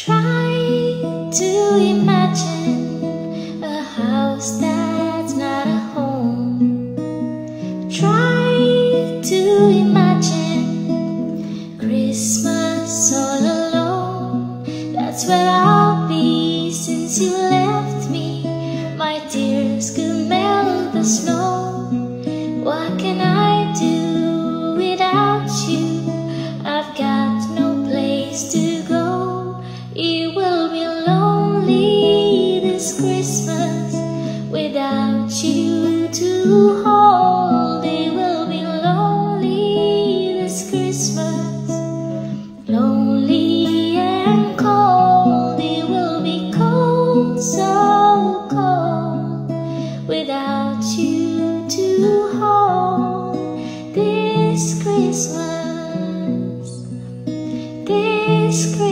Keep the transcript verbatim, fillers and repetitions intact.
Try to imagine a house that's not a home. Try to imagine Christmas all alone. That's where I'll be since you left me. My tears could melt the snow. What can I do without you? I've got no place to go. It will be lonely this Christmas without you to hold. It will be lonely this Christmas, lonely and cold. It will be cold, so cold, without you to hold. This Christmas, this Christmas.